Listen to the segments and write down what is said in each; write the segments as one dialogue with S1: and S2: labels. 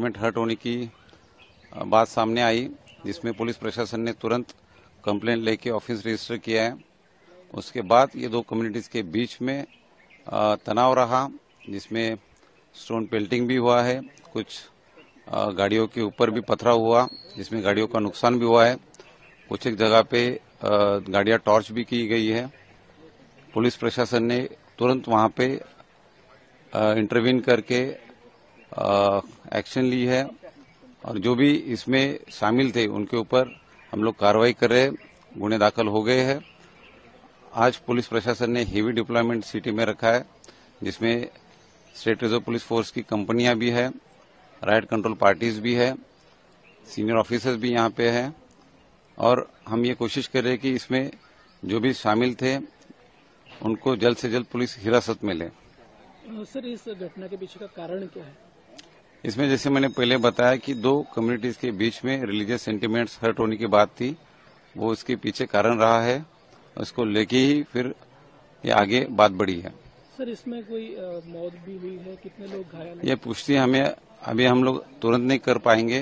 S1: Sentiment hurt होने की बात सामने आई, जिसमें पुलिस प्रशासन ने तुरंत कंप्लेंट लेके ऑफिस रजिस्टर किया है। उसके बाद ये दो कम्युनिटीज के बीच में तनाव रहा, जिसमें स्टोन पेल्टिंग भी हुआ है, कुछ गाड़ियों के ऊपर भी पथराव हुआ, जिसमें गाड़ियों का नुकसान भी हुआ है। कुछ एक जगह पे गाड़ियां टॉर्च भी की गई है। पुलिस प्रशासन ने तुरंत वहां पे इंटरवीन करके एक्शन ली है और जो भी इसमें शामिल थे उनके ऊपर हम लोग कार्रवाई कर रहे हैं। गुने दाखिल हो गए हैं। आज पुलिस प्रशासन ने हेवी डिप्लॉयमेंट सिटी में रखा है, जिसमें स्टेट रिजर्व पुलिस फोर्स की कंपनियां भी है, राइट कंट्रोल पार्टीज भी है, सीनियर ऑफिसर्स भी यहां पे हैं और हम ये कोशिश कर रहे हैं कि इसमें जो भी शामिल थे उनको जल्द से जल्द पुलिस हिरासत में ले।
S2: सर, इस घटना के पीछे का कारण क्या है?
S1: इसमें जैसे मैंने पहले बताया कि दो कम्युनिटीज के बीच में रिलीजियस सेंटिमेंट्स हर्ट होने की बात थी, वो इसके पीछे कारण रहा है। उसको लेके ही फिर ये आगे बात बढ़ी है।
S2: सर, इसमें कोई मौत भी हुई है? कितने लोग घायल हैं?
S1: ये पुष्टि हमें अभी हम लोग तुरंत नहीं कर पाएंगे।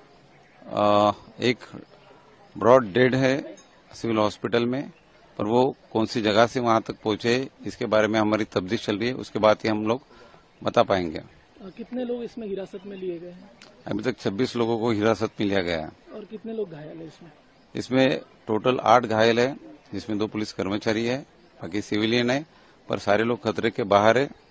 S1: एक ब्रॉड डेड है सिविल हॉस्पिटल में, पर वो कौन सी जगह से वहां तक पहुंचे इसके बारे में हमारी तफ्तीश चल रही है, उसके बाद ही हम लोग बता पाएंगे।
S2: कितने लोग इसमें हिरासत में लिए गए हैं?
S1: अभी तक 26 लोगों को हिरासत में लिया गया है।
S2: और कितने लोग घायल है इसमें?
S1: इसमें टोटल 8 घायल है, जिसमें 2 पुलिस कर्मचारी है, बाकी सिविलियन है, पर सारे लोग खतरे के बाहर है।